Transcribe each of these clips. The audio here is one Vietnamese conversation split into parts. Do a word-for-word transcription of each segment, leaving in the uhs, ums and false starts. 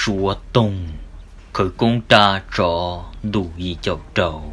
chúa tung khởi công ta cho đủ gì chậu trầu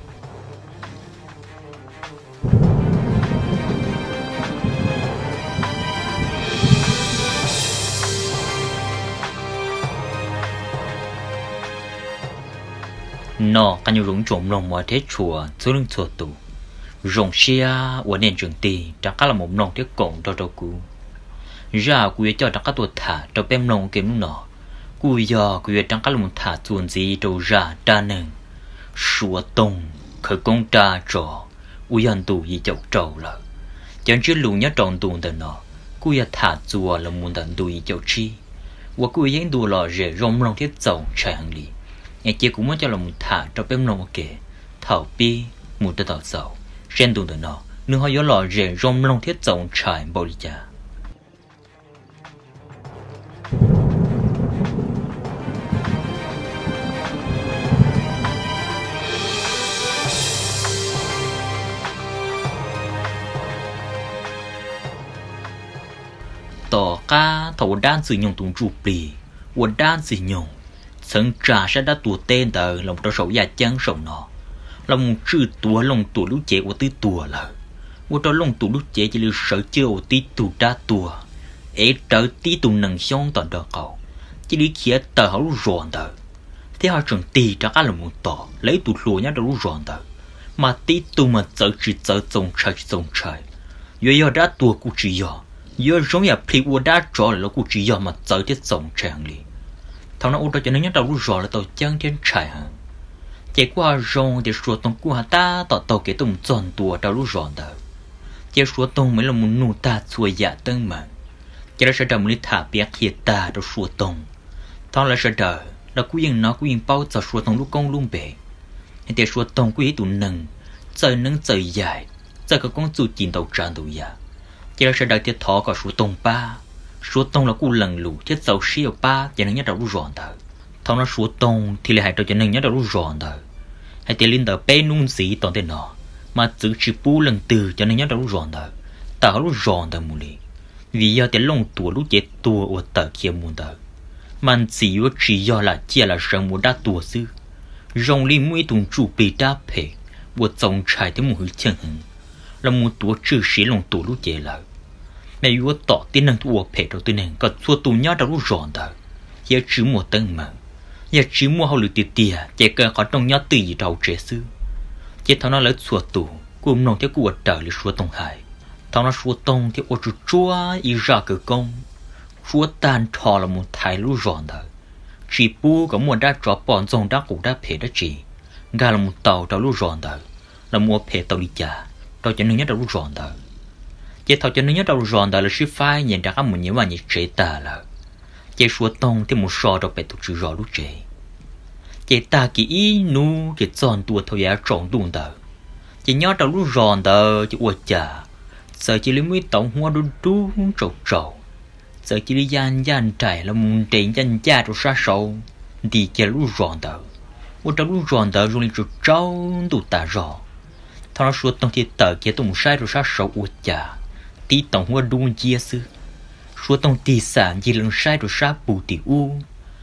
nó cái nhiều rung trộm lòng mọi thế chùa số lưng chùa tù rong xia ở nền trường tì chẳng có là một nòng thiết cổng cho trâu cú ra cú cho chẳng có tuột thả trâu bém nòng kiếm nọ cú giờ cú chẳng có là một thả chuồn gì trâu ra đa nừng sủa tông khởi công ta trò uy hành tù gì chậu trầu là chẳng chưa lù nhớ tròn tù từ nọ cú giờ thả chùa là muốn tận tù gì chậu chi và cú giờ tù lò rể rong nòng thiết dầu chạy hàng lì nhà chia cũng muốn cho là một thả trâu bém nòng kể thảo pi một tờ tàu dầu trên tù từ nọ nương họ gió lò rể rong nòng thiết dầu chạy bao đi cha tỏ ca thầu đan sử dụng tùng trụ bì quần đan sử dụng sân trà sẽ đã tùa tên tờ lòng trò sầu già chân sầu nọ lòng chữ tùa lòng tùa lúc chế của tư tùa lờ của trò lòng tùa lúc chế chỉ lưu sở chưa của tí tù đa tùa ấy trở tí tù nâng xong toàn đờ cầu chỉ lý khía tờ họ lúc rộn tờ thế họ chẳng tì trả cá là một tỏ lấy tù lùa nhá lúc rộn tờ mà tí tù mà trở chỉ trở dòng trời dòng trời vì họ đã tùa của chỉ họ giờ giống như phi vua đã trò là cụ chỉ do mà tới tiết sống tràn li, thằng nó ô tô cho nên nhớ đầu lúc rồi là tàu chân trên trải hàng, chạy qua rong để sửa tông của ta tàu tàu cái tông tròn tua đầu lúc rồi đó, chạy sửa tông mới là muốn nụ ta xuôi dạ tân mà, chạy ra sẽ đầm lý thả bia kia ta đầu sửa tông, thằng là sẽ đờ là cú yên nó cú yên bao giờ sửa tông lúc công luôn bể, để sửa tông cú ý tụ nâng, trời nâng trời dài, trời có con chuột chín tàu tràn tàu dạ. Chỉ là sẽ đợi tiết thọ có số tông ba, số tông là cú lần lù tiết dầu siêu ba, cho nên nhớ đầu lúc ròn thở. Thằng nó số tông thì lại hại cho nên nhớ đầu lúc ròn thở. Hay tiền linh tờ bé nung gì toàn tên nọ, mà giữ chỉ bu lần từ cho nên nhớ đầu lúc ròn thở. Tờ lúc ròn thở mù li, vì giờ tiền lông tua lúc chết tua ở tờ kia mù thở. Mà chỉ có chỉ do là chia là sợ mù đa tua sư, rong li mũi tung chủ bị đa phê, buộc dòng trái tới mù hư chân hứng. Là một tổ trừ sĩ lòng tổ lúc chế lợi mẹ yếu tỏ tin năng thua phê đầu tiên có xua tù nhớ đầu lúc rộn đời giờ chỉ một tân mà giờ chỉ một hậu lực tiệt tiệt chỉ cần có trong nhớ từ gì đầu chế sư chỉ thằng nó lấy xua tù cùng nông theo cuộc đời là xua tông hại thằng nó xua tông thì ô chú chúa ý ra cửa công xua tan thọ là một thái lúc rộn đời chỉ bu có một đá trọ bọn dòng đá cụ đá phê đá chỉ gà là một tàu đầu lúc rộn đời là một phê tàu đi chả tao cho nên nhớ đầu ròn đời, chỉ tao cho nên nhớ đầu ròn đời là sư phái nhận ra một những vấn đề chế ta là, chỉ số tông thì một số đâu phải tụt chữ rõ lúc chế, chỉ ta chỉ ý nu chỉ chọn tua thôi ya trộn đun đời, chỉ nhớ đầu lúc ròn đời chỉ uất chả, giờ chỉ lấy mấy tổng hoa đun đun trầu trầu, giờ chỉ lấy gian gian trải là muốn tiền gian gia rồi sát sầu, đi chỉ lúc ròn đời, uất đầu lúc ròn đời rồi trầu trâu tụt ta rõ. Thằng nó suốt tông thì tờ kia tông sai rồi sát sầu uất chả, tí tông hoa đun chia sư, suốt tông tì sản gì lần sai rồi sát bù tì u,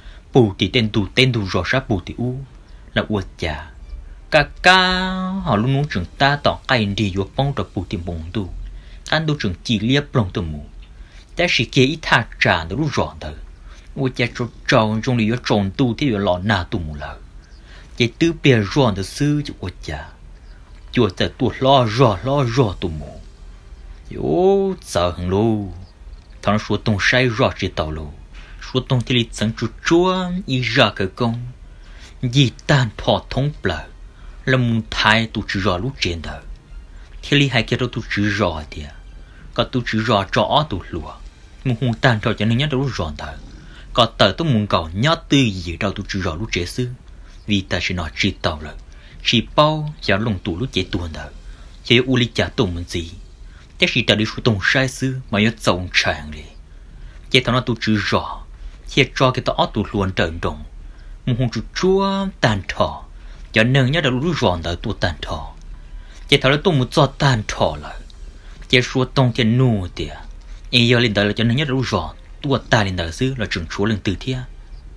bù tì tên tù tên tù rồi sát bù tì u, là uất chả, cả cả họ luôn muốn trường ta tỏ cái đi vô bông rồi bù tì mông tù, anh tu trường chỉ liếc lòng tù mù,แต่สิเกอีท่าจานรู้ร้อนเถอะว่าจะจดจ่อตรงนี้ว่าจงตู้ที่อยู่หล่อหน้าตุ่มเลยจะตื้อเปียร้อนเถอะซื้อจะว่าจะจวดแต่ตัวล้อร้อล้อร้อตุ่มโย่เจอหังลูทางชัวตรงใช้ร้อจีเต่าลูชัวตรงที่ลิสังจุดจ้วนอีรักกงยีตานถอดท้องเปล่าแล้วมึงทายตัวจีรอลูกเจนเถอะที่ลิให้แกเราตัวจีรอเดียก็ตัวจีรอจ่อตัวหลัวมึงหงตานถอดจากนี้ตัวร้อนเถอะก็เตอตัวมึงเก่าย้อนตื้อยีเราตัวจีรอลูกเจซื้อvì ta chỉ nói chỉ tao là chỉ bao giờ lồng tủ lúc chế tuần đó chế u li trả tụng mình gì thế chỉ ta đi số tụng sai sư mà nhớ trồng tràng đi chế tao nói tụ chữ rõ chế cho cái tao tụ luôn trợn đồng một hồn chữ chúa tàn thọ cho nên nhớ được lúc rõ đó tụ tàn thọ chế tao nói tụng một cho tàn thọ lại chế số tụng chế nô tiệt ý giờ lên đó là cho nên nhớ được lúc rõ tụ ta lên đó sư là trường chúa lên từ thiên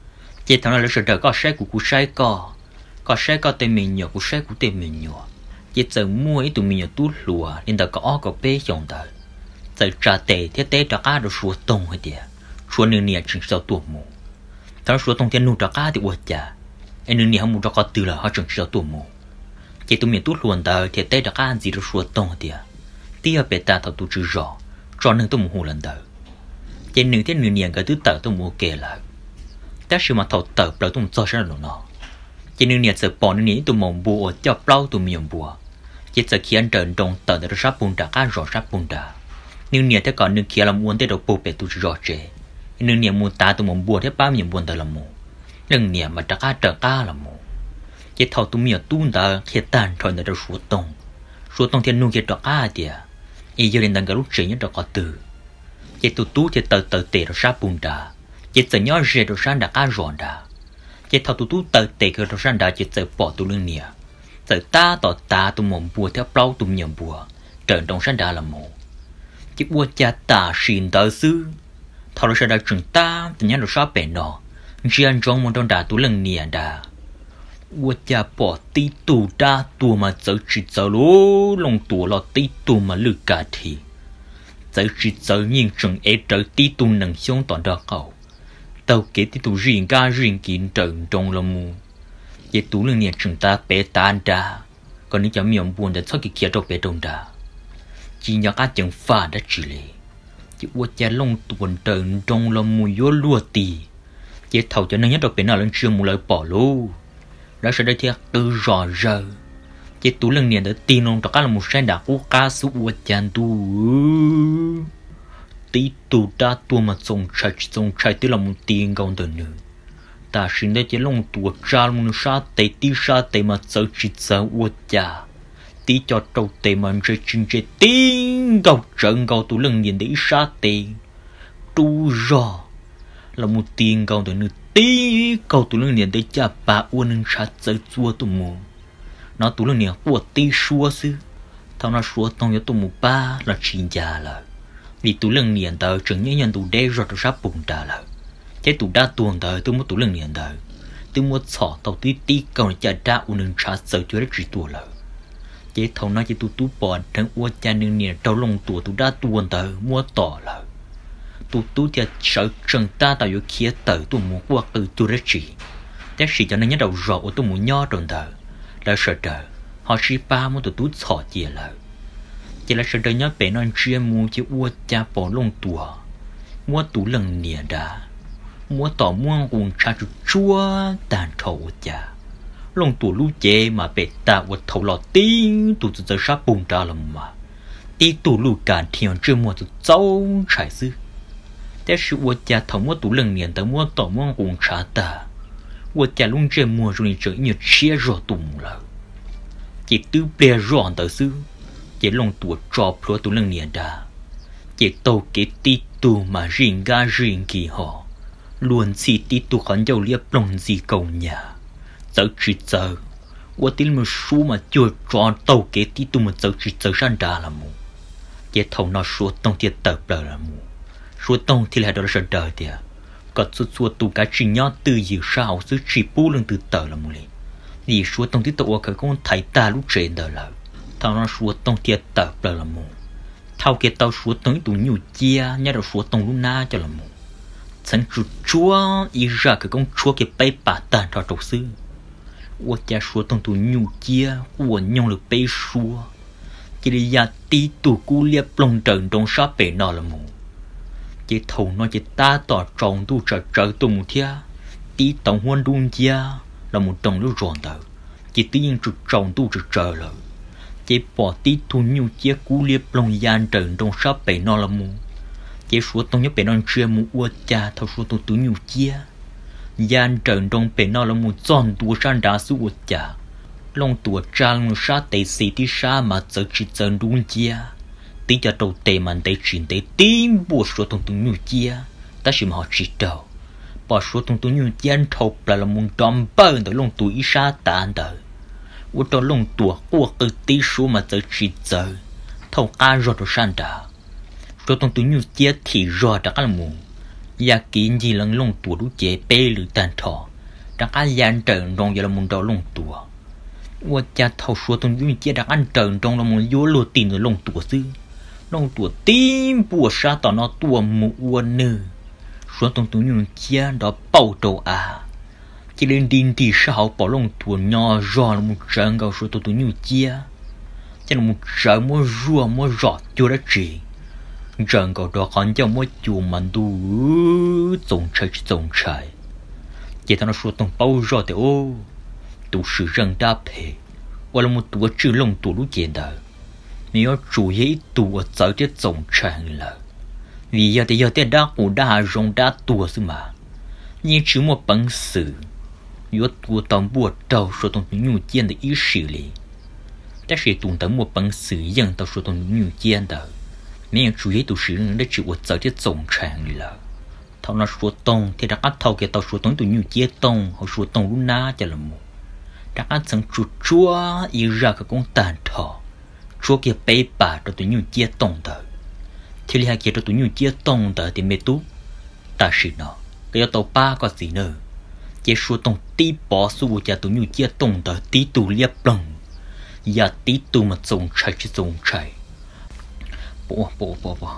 chỉ thằng nào là sợ đời có sai của cú sai có có sai có tên mình nhỏ cú sai của tên mình nhỏ chỉ giờ mua ít tụi mình nhỏ tú lùa nên đã có ó có bé dòng đời giờ trả tệ thế tệ trả cá được số tông hay địa số nương nhẹ chừng sau tuổi mù thằng số tông thiên nụ trả cá thì uất chả anh nương nhẹ không mua trả cá từ là họ chừng sau tuổi mù chỉ tụi mình tú luồn đời thế tệ trả cá gì được số tông hay địa tia bể ta thầu tụi chữ rõ cho nên tôi muốn hồ lần đời chỉ nương thế nương nhẹ cái thứ tờ tôi muốn kể lại ta sử mà thầu tờ bao tôi muốn cho ra rồi nó chỉ nương nhẹ sợ bỏ nương nhẹ tôi muốn bùa cho bao tôi muốn bùa chỉ sợ khi anh trợn trong tờ để sắp bùn trả cá rõ sắp bùn trả nương nhẹ thế còn nương kia làm muốn thế đâu bùa bể tôi rõ chế nương nhẹ muốn ta tôi muốn bùa thế bao nhiêu buồn tờ làm mù nương nhẹ mà trả cá trả cá làm mù chỉ thầu tôi muốn tuôn tờ khi tàn thôi để đâu số tông số tông thiên nương kia trả cá thì ý giờ lên đang cái lúc chế nhất có từ chỉ tụt tú chỉ tờ tờ tệ rồi sát bùn đá chỉ sợ nhớ rẻ rồi sát đã cá ròn đá chỉ thầu tụt tú tờ tệ rồi sát đá chỉ sợ bỏ tụi lưng nè sợ ta tỏ ta tụi mồm bùa theo bao tụi nhầm bùa trở trong sát đá làm mồ chỉ bùa cha ta xin tờ sư thầu rồi sát đá chừng ta tự nhiên rồi sát bể nọ riêng trong một trong đá tụi lưng nè đá bùa cha bỏ tí tụ đá tụi mà sợ chỉ sợ lố lòng tụi lo tí tụi mà lư cả thì giờ chỉ giờ nhìn chừng ấy trở tí tu nâng xuống toàn đó cầu tàu kế tí tu riêng ga riêng kín trần trong lòng mù vậy tu lưng nhẹ chừng ta bé tan ra còn những cháu miệng buồn để thoát cái kia đâu bé đông ra chỉ nhớ các chẳng pha đã chỉ lệ chỉ uất cha lông tuần trần trong lòng mù yếu lúa tì chỉ thầu cho nên nhất đâu bé nào lên trường mù lời bỏ lô đó sẽ đây thiệt từ rõ rờ chỉ tú lần này đã tin ông cho các là một sai đã cố cá số uất chan tu tí tu ta tu mà trồng trái trồng trái tức là một tiền công từ nữa ta xin đây chỉ long tu cha một sa tê tí sa tê mà sợ chỉ sợ uất cha tí cho trâu tê mà chơi chinh chơi tiền cầu trận cầu tú lần nhìn để sa tê tu rõ là một tiền công từ nữa tí cầu tú lần nhìn để cha bà uất sa sợ chua tu mù nó tụi lần này của tí xua sư thằng nó xua tông cho tụi một ba là chín già là vì tụi lần này tờ chừng như nhân tụi đe rồi tụi sắp bùng trả là thế tụi đa tuần tờ tụi một tụi lần này tờ tụi một sọ tàu tí tí cầu này cha đã u nương trả sợ chưa được chỉ tuổi là thế thằng nó chỉ tụi tụi bỏ thằng u cha nương này trâu lông tụi tụi đa tuần tờ mua tỏ là tụi tụi thì sợ chừng ta tao yêu kia tờ tụi một qua từ tụi rất chỉ thế chỉ cho nên nhớ đầu rõ của tụi một nho rồi tờ là sợ đời họ chỉ ba muốn tụi tụi xỏ chia lại chỉ là sợ đời nhớ bé non chia mua chỉ uất cha bỏ lông tùa mua tủ lần nè đã mua tỏ mua cùng cha chua chua tàn thầu cha lông tủ lú chê mà bé ta uất thầu lọ tiếng tụi tụi sắp bùng ra làm mà tí tủ lú cản thiền chưa mua tụi cháu trái sư thế sự uất cha thầu mua tủ lần nè tới mua tỏ mua cùng cha ta我家龙这么容易整你切热动了，这都别让的是，这龙多抓破都能念的，这都给地图嘛人家人给哈，乱起地图很有列龙子狗呀，走去走，我听们说嘛就抓都给地图嘛走去走上大了么，这头那说东天得不了么，说东天来到了是得的。có số số tụ cả chỉ nhau từ nhiều sao số chỉ bù lên từ tờ là một lần, vì số tông tiết tụ cái con thầy ta lúc trên đời là, thằng nó số tông tiết tờ là một, thao kia tao số tông tụ nhiều chia nhớ được số tông lúc na cho là một,ฉันจุดชัวอีรักก็ชัวเก็บไปป่าตานทอดตัวซื้อว่าจะชัวตรงตัวยูเจียว่าย่องหรือไปชัวจะได้ยาตีตัวกูเลียบลงเดินตรงชอบไปนอนละมูจะถงนอนจะตาต่อจงตัวจะเจอตัวมูเทียตีตรงหัวดุนเจียละมูตรงรู้ร้อนเตอจะตียิงจุดจงตัวจะเจอเลยจะปอตีตัวยูเจียกูเลียบลงยานเดินตรงชอบไปนอนละมูchế số tông nhớ bể non chia mu uất cha thâu số tông tú nhiều chia gian trần trong bể non là mu tròn tua san đá su uất cha long tua cha long sa tê xì tí sa mà giờ chỉ giờ đúng chia tí cho đầu tê mà tê chuyển tê tím bộ số tông tú nhiều chia ta chỉ mà họ chỉ đầu bỏ số tông tú nhiều chia thâu là là mu đom bơ tới long tua ít sa tàn đời uất cho long tua uất từ tí số mà giờ chỉ giờ thâu ca rồi đồ san đá cho tông túi nhung chia thì rõ đã là mù, ya kín gì lần lông tuổi đu chế bê lử tàn thọ, ดักอันยันเตินตรงอย่าละมุนดอลงตัวว่าจะเท่าชัวตรงยุ่งเจี๊ยดักอันเตินตรงละมุนยัวลัวตีนลงตัวซื้อลงตัวตีมปวดซาต่อนอตัวมัวเนื้อชัวตรงตรงยุ่งเจี๊ยดอเป่าโตอาจะเล่นดินที่เช้าปอลงตัวยอรอละมุนเจิงกับชัวตรงตรงยุ่งเจี๊ยจะละมุนเจิงมัวรัวมัวรอดอยู่ละจีเจิงกับดอกขันเจ้ามัวจูมันดูจงใช้จงใช้เจ้าตอนชัวตรงเป่ารอดแต่โอ้ตัวสื่อเรื่องดาเพว่าละมุนตัวจื้อลงตัวรู้เจนเดอ你要注意多早点总成了，你要得要得大股大容大多是嘛？你只么本事，有多当不到说动牛间的意识里，但是懂得么本事应到说动牛间的，你要注意都是人的只我早点总成了。他那说动，他大家头给到说动都牛间动，和说动路哪家了么？大家曾做抓一热个公蛋头。chúa kia bấy bà cho tụi nhiều chia tông đời thì li hai kia cho tụi nhiều chia tông đời thì mê tú ta sĩ nó cái tàu ba có gì nữa chia số tông tí bỏ số cho tụi nhiều chia tông đời tí tụ liệp lòng và tí tụ mà dùng chạy chứ dùng chạy bộ bộ bộ bộ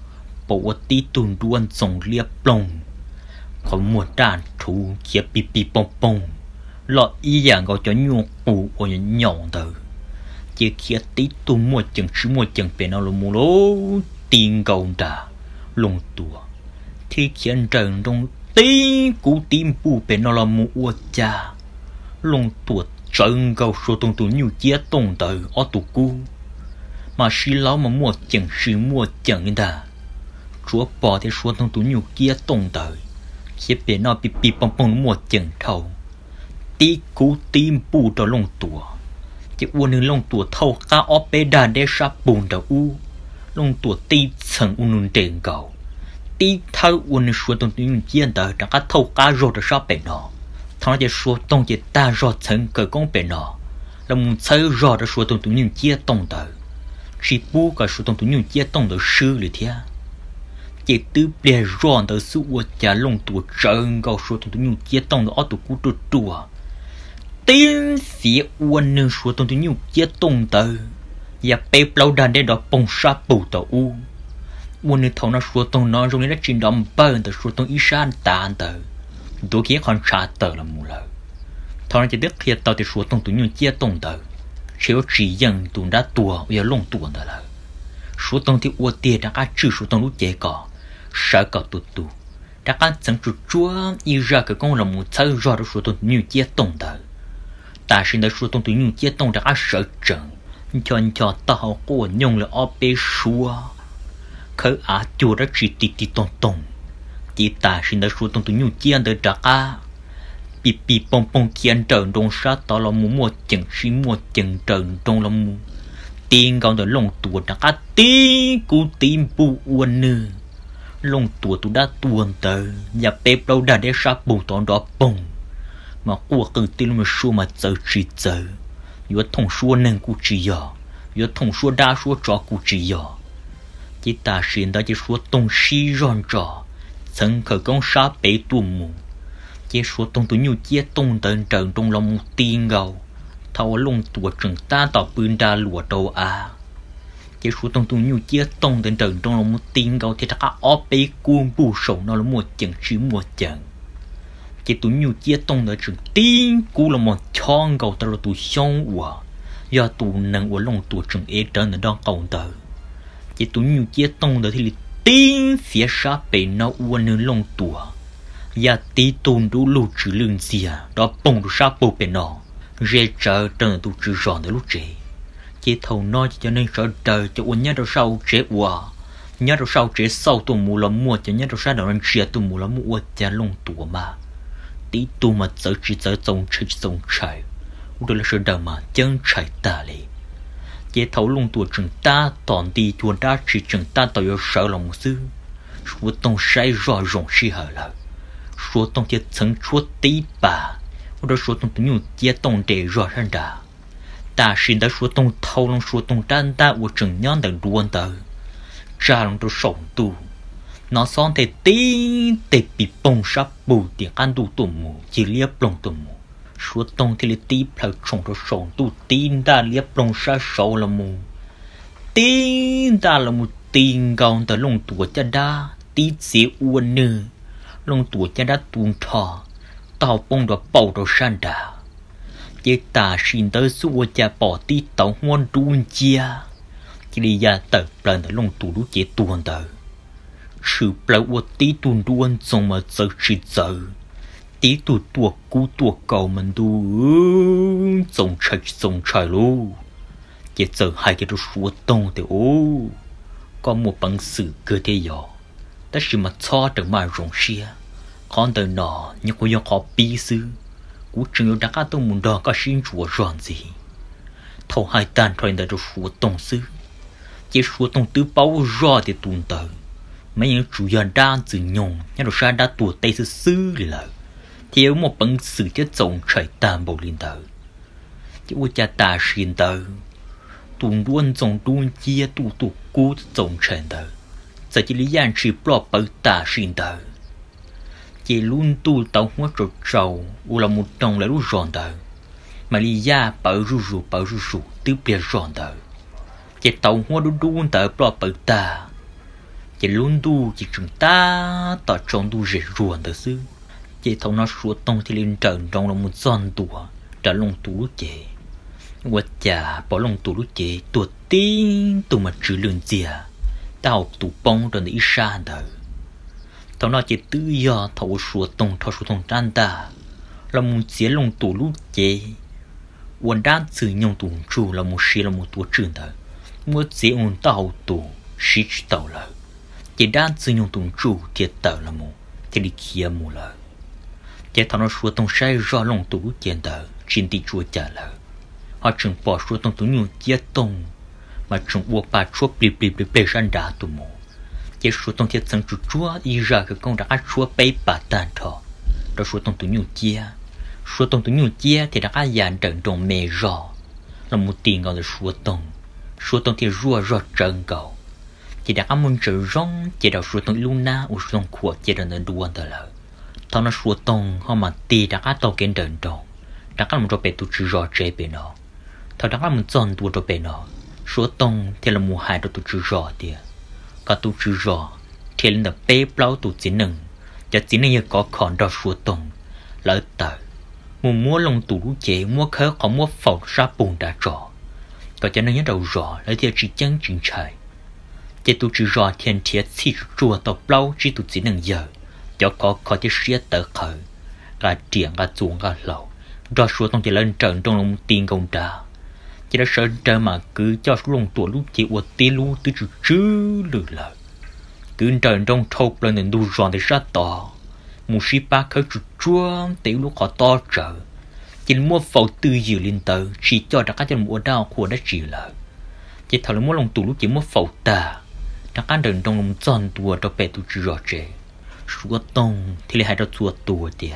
bộ tí tụ đuôn dùng liệp lòng có một đàn thú kia pi pi bông bông lọ ý dạng gọi cho nhiều cụ ở nhỏng đời chỉ kia tí tu mua chừng chứ mua chừng bên nào là mua lố tiền cầu đã lồng tua thì khiến trần trong tí cú tim bu bên nào là mua cha lồng tua trần cầu số tung tu nhiều chia tung tới ở tu cú mà xí lão mà mua chừng xí mua chừng đã chúa bỏ thì số tung tu nhiều chia tung tới khi bên nào bị bị bông bông mua chừng thầu tí cú tim bu đó lồng tua chỉ uốnนึงลงตัวเท่าก้าออเปดาเดชาปูนดาอูลงตัวตีเฉิงอุนุนเด่งเก่าตีเท่าอุนชัวตรงนี้เยี่ยนเดอดังก็เท่าก้าโรดชาเป็นนอทั้งจะชัวตรงจะตาโรดเฉิงเกิดกงเป็นนอแล้วมึงใช้โรดชัวตรงนี้เยี่ยตรงเดอชีปูกับชัวตรงนี้เยี่ยตรงเดอชื่อหรือเทียจะตื้อเปลี่ยนโรดเดอสู้ว่าจะลงตัวเฉิงเก่าชัวตรงนี้เยี่ยตรงเดอเอาตัวกูตัวตัวtiếng xía uốn nương số tông tiếng nhiều chia tông tờ, và bếp lâu đàn để đọc bông sa bù tàu u, uốn nương thầu nó số tông nó rồi nó chuyển đom bờ tờ số tông ý san tàn tờ, đôi khi còn trả tờ là mù lờ, thầu nó chỉ biết khi tàu thì số tông tiếng nhiều chia tông tờ, chỉ có chỉ dần tụi đã tua và lông tua tờ lờ, số tông thì uốn tiền đã cá trừ số tông lúc chế cỏ, sợ cỏ tụt tụ, đã cá chẳng trụ chúa ý ra cái con là một thứ rõ được số tông nhiều chia tông tờ. Ta sinh tới số tông tụi nhiều chia tông đã sợ trận cho cho tao của nhung là ở bên xua khởi á chùa đã chỉ tì tì tông tông chỉ ta sinh tới số tông tụi nhiều chia tới đã á bị bị bông bông kiên trần đông sát tao là mua mua chừng xí mua chừng trần đông là mua tiền còn tới lồng tua đã á tí cú tim bu uốn nư lồng tua tụi đã tuôn tới và bếp đâu đã để sát bù tao đó bông mà qua cần tin mà xua mà giờ chỉ giờ, yếu thông xua nên cũng chỉ giờ, yếu thông xua đa xua trò cũng chỉ giờ, chỉ ta xin đó chỉ xua tông xí ròn trò,曾可供杀北杜母，chỉ xua tông tu nhiều chia tông tận trận trong lòng một tiên gầu, thao lông tua trận ta tỏ bươn đa lụa đầu à, chỉ xua tông tu nhiều chia tông tận trận trong lòng một tiên gầu thì ta ó bế cuồng bù sầu nó là một trận chứ một trận. Chỉ tụi nhiều chia tông ở trường tiên cú là một chọn cầu tao là tụi xong quả do tụi nâng ở lòng tụi trường ế trở nên đang cầu tờ chỉ tụi nhiều chia tông ở thì là tiên phía xa bể nó uốn nên lòng tụi và tí tụi đủ lưu trữ lương xìa đó bông đủ xa bầu bể nó rê trở trở tụi trữ ròn tới lúc trẻ chỉ thầu nói cho nên sợ trời cho uốn nhớ đâu sau trẻ quả nhớ đâu sau trẻ sau tụi mù là mua cho nhớ đâu sau đó nên chia tụi mù là mua cho lòng tụi mà tí tu mà giờ chỉ giờ trồng chơi trồng chạy, đó là sự đời mà chân chạy ta đi, chế thấu lung tuổi trường ta toàn đi chuồn ta chỉ trường ta tạo ra sợ lòng một xứ, số tông sai rõ rộng si hở lời, số tông chế曾số tí bà, đó số tông tự nhiên chế tông để rõ ràng đã, ta xin đã số tông thấu lung số tông tan ta của trường nhon đằng đuôn tới, cha lòng tôi sống tu, nó son thể tí thể bị bông sắp bù tiếng ăn tu tụ mù chỉ liếp bông tụ mù số tông thì tí phải trồng cho sầu tu tin ta liếp bông sa sầu là mù tin ta là một tin gòn tới lông tuổi cha đa tí xế uốn nư lông tuổi cha đa tuôn thọ tàu bông đó bầu đó san đà chế ta xin tới xua cha bỏ tí tàu hoan đun chia chỉ đi ra tập lần tới lông tuổi lú chế tuôn tới sự bảo vật tí tuôn đuôn trong mà giờ chỉ giờ tí tu tua cú tua cầu mình tu trồng trời trồng trời luôn chỉ giờ hai cái đồ số tông thì ô có một bằng sự cơ thể nhỏ tất nhiên mà cho được mà rộng xia con đời nọ nhưng cũng có khó bí sư cú chừng đã cả tông muốn đo có xin chúa rõ gì thầu hai tàn thôi đời đồ số tông sư chỉ số tông tứ bao rõ thì tuôn tới mấy những chủ nhân đang tự nhung nhưng đồ sa đã tuổi tây sư sư lại thiếu một bằng sự chất trồng trời tam bộ liên tử chỉ u cha ta xin tử tuôn đuôn trồng đuôn chia tu tu cú trồng trời tử giờ chỉ lý gian chỉ bỏ bớt ta xin tử chỉ luôn tu tàu hóa trâu trâu u là một đồng lại lúc giòn tử mà lý gia bớt rù rù bớt rù rù tứ bia giòn tử chỉ tàu hóa đuôn đuôn tử bỏ bớt ta chỉ luôn tu chỉ chúng ta tỏ trong tu dễ ruộng tử sư chỉ thấu nó suốt tông thì lên trần trong là một giòn tủa đã lông tủ chế quật chả bỏ lông tủ chế tuột tin tụ mà chữ lươn dìa tao tụ bông rồi đi xa đời thấu nó chỉ tự do thấu suốt tông thấu suốt tông tan ta là một chế lông tủ lúc chế quần đan sử dụng tủ chủ là một xí là một tuổi trường đời một chế ổn tao tủ xí tàu lời chỉ đan sử dụng tủ chủ thiệt tàu là một thì đi kia một lời chỉ thằng nó số tông sai rõ lòng tủ tiền tờ trên thị chùa trả lời họ chừng bỏ số tông tủ nhiều chia tông mà chừng buộc bà chúa bì bì bì bì san đá tụ mù chỉ số tông thiệt sang chúa chúa đi ra cái công đã ăn chúa bay bà tàn thọ đó số tông tủ nhiều chia số tông tủ nhiều chia thì đã ăn dàn trận đồng mề rõ là một tiền gọi là số tông số tông thì rùa rõ trận cầu chỉ đã ăn muốn trở rong chỉ đạo số tông luna u số tông của chỉ đạo nên đuôn tờ lời thằng nó số tông họ mà tì đã cá tàu kiến đờn tròn đã cá một trò bể tu chữ rõ chế bể nó thằng đã cá một tròn tu trò bể nó số tông thì là một hai trò tu chữ rõ đi cả tu chữ rõ thì là bể bao tu chỉ nừng cho chỉ nừng có còn đó số tông lỡ tờ một mua lông tu lú chế mua khớ có mua phẩu ra bùn đã rõ có cho nên nhớ đầu rõ lấy thì chỉ chân chỉnh trời chế tu chữ rõ thiên thiệt chỉ chùa tàu bao chỉ tu chỉ nừng giờ cho có có cái xía tờ khởi cả triển cả chuồng cả lẩu do số tông chỉ lên trận trong lòng tiền công trả chỉ đã sợ trời mà cứ cho số lòng tuổi lúc chỉ uất tê lu từ chữ chữ lử lợ cứ trận trong thâu lên đến đu giòn để sát to một xí ba khởi chữ chua tiểu lúc họ to trở chỉ mua phẩu tư dự lên tờ chỉ cho đã các chân mua đau của đã chỉ lợ chỉ thằng mua lòng tuổi lúc chỉ mua phẩu ta đã các trận trong lòng giòn tua cho bé tu chữ rõ chế số tông thì lại hai đứa chùa tua địa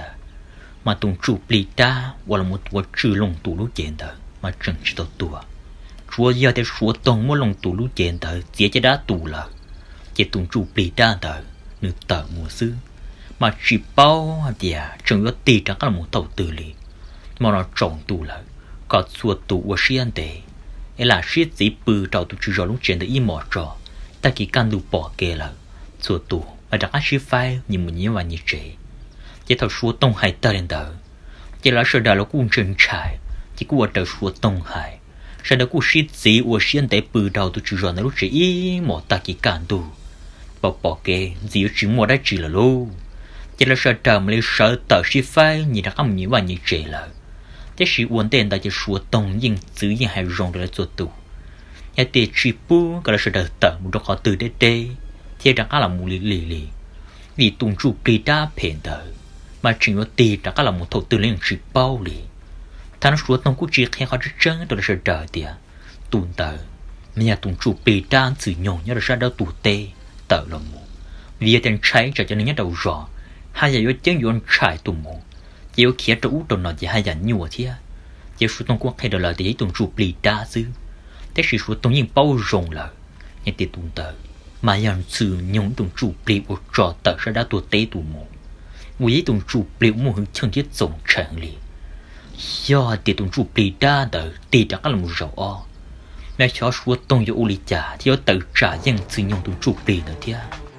mà tông chủ bì ta hoặc là một tua trừ lồng tủ lú chén tờ mà chẳng chỉ tao tua chúa giờ thì số tông mua lồng tủ lú chén tờ chỉ cho đã tù là chỉ tông chủ bì ta tờ nửa tờ mùa xứ mà chỉ bao địa chẳng có tì chẳng có một tàu từ lì mà nó trồng tù là có chùa tù ở xiên tề ấy là xiết gì bự trâu tụ trừ rõ lú chén tờ im mỏ trò ta chỉ can đủ bỏ kê là chùa tù mà đã chỉ phải nhìn một nhiều và như thế, chỉ thầu số tông hải ta lên đó, chỉ là sự đó là cũng chân trái, chỉ của đầu số tông hải, sau đó cũng xịt gì của xuyên để bự đầu từ chữ rồi nó lúc chỉ một ta chỉ cản đủ, bỏ bỏ cái gì chỉ một đã chỉ là lô, chỉ là sự đó mà lấy sợ tờ chỉ phải nhìn đã không nhiều và như thế là, chỉ sự ổn định tại chỉ số tông nhưng giữ những hai rong để做tụ, nhà tiền chỉ bu cái là sự đó tờ một đôi khó từ đây đây thì đã là một lì lì lì vì tụng chủ kỳ đa phèn tờ mà chỉ có tiền đã là một thầu tư liên chỉ bao lì thằng số tông cũng chỉ khen họ rất chân đó là sự đời tiệt tụng tờ nhà tụng chủ kỳ đa sử dụng nhớ là sao đâu tụ tê tờ là một vì tiền trái cho cho nên nhớ đầu rõ hai giờ yếu chân yếu trái tụng một yếu kia cho út đồ nó chỉ hai giờ nhiều thế yếu số tông cũng hay đó là để tụng chủ kỳ đa chứ thế sự số tông nhưng bao rộng là nhà tiền tụng tờ mà dàn sự nhung tùng chủ bì của trò tờ ra đã tua tế tù mù với tùng chủ bì mù hứng chân thiết tổng trạng lì do thì tùng chủ bì đa tờ tì đã các là một rau o mẹ cháu xua tông cho u lì trả thì có tờ trả dân sự nhung tùng chủ bì nữa thia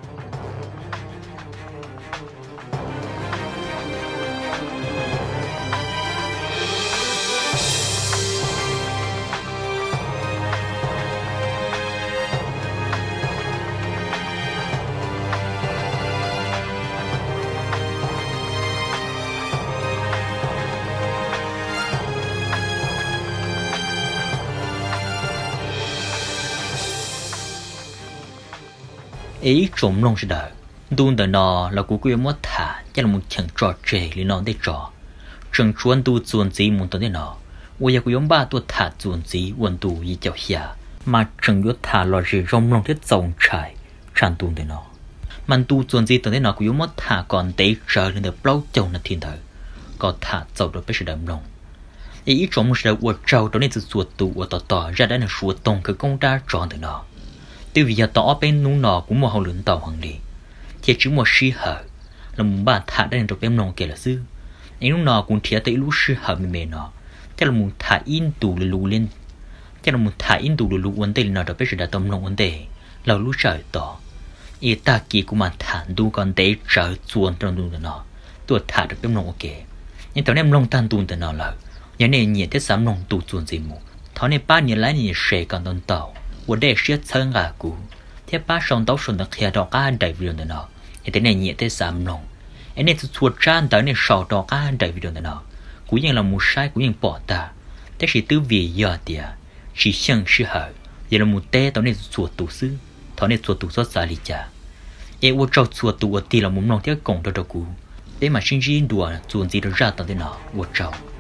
ý trộm lông sẽ đợi đun đờ nọ là cú quy mất thả chắc là một chẳng trò trẻ lý nó để trò chẳng chuan tu chuồn gì muốn tới nọ ôi giờ cú yếm ba tu thả chuồn gì quân tu y chào xia mà chẳng có thả lò gì rong lông thiết dòng trải tràn tu tới nọ mà tu chuồn gì tới nọ cú yếm mất thả còn tế trời lên được bao chồng là thiên thời còn thả dầu được biết sự đầm lông ý trộm sẽ đợi uất trâu đó nên sự chuột tu uất tỏ tỏ ra đã là chuột tông cái công ta tròn tới nọ từ vì giờ tỏ bên nung nọ cũng một hậu lớn tàu hoàng đi thì chỉ một sĩ hở là một bà thả đang trong bên nông kia là sư anh nung nọ cũng thiệt tới lũ sĩ hở mình mẹ nọ thế là một thả in tù lù lên thế là một thả in tù lù vấn đề nọ đó bây giờ đã tâm nông vấn đề là lũ trời tỏ ý ta kỳ cũng mà thả đu còn để trời chuồn trong đu nọ tôi thả được bên nông ok nhưng tao nem nông tan tu từ nọ là nhà này nhiệt thế sắm nông tu chuồn gì mù thọ này ba nhiệt lái nhiệt sệ còn đòn tàu我得学成啊股，贴把上到顺的开到干带不用的呢，也得那也得三弄，哎那是做战到那少到干带不用的呢，古人了木晒古人bỏ ta，但是都为要的，是想是好，也了木带到那是做读书，他那做读书啥里家，哎我照做读我地了木弄贴讲到这股，哎嘛甚至多做自己的热到的呢，我照。